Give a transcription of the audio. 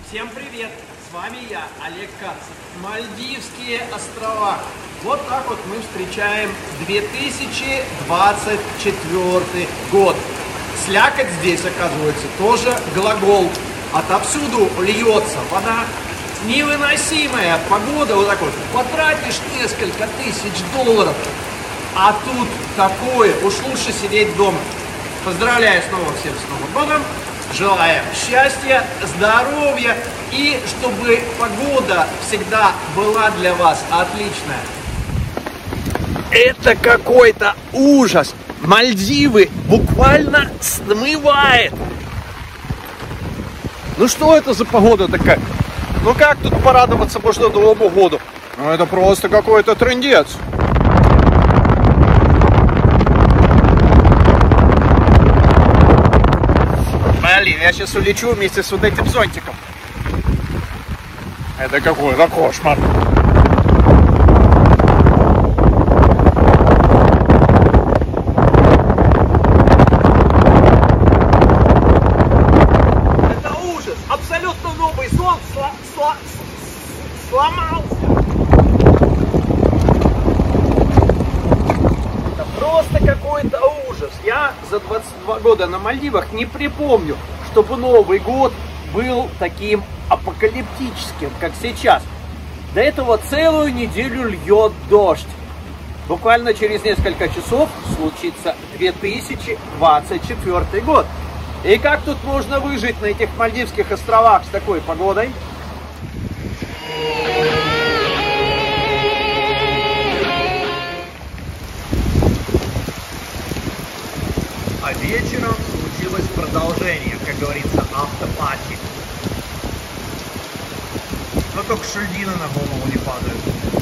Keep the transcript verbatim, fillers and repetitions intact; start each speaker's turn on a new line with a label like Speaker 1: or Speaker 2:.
Speaker 1: Всем привет! С вами я, Олег Кацев. Мальдивские острова. Вот так вот мы встречаем две тысячи двадцать четвёртый год. Слякоть здесь, оказывается, тоже глагол. Отовсюду льется вода. Невыносимая погода, вот так вот. Потратишь несколько тысяч долларов, а тут такое. Уж лучше сидеть дома. Поздравляю снова всем с Новым годом. Желаем счастья, здоровья и чтобы погода всегда была для вас отличная. Это какой-то ужас. Мальдивы буквально смывает. Ну что это за погода такая? Ну как тут порадоваться можно Новому году? Ну это просто какой-то трындец. Блин, я сейчас улечу вместе с вот этим зонтиком. Это какой-то кошмар. Это ужас. Абсолютно новый зонт сла сла сломался. Это просто какой-то ужас. Я за двадцать два года на Мальдивах не припомню, чтобы Новый год был таким апокалиптическим, как сейчас. До этого целую неделю льет дождь. Буквально через несколько часов случится две тысячи двадцать четвёртый год. И как тут можно выжить на этих Мальдивских островах с такой погодой? А вечером случилось продолжение, как говорится, автопати. Но только шульдины на голову не падают.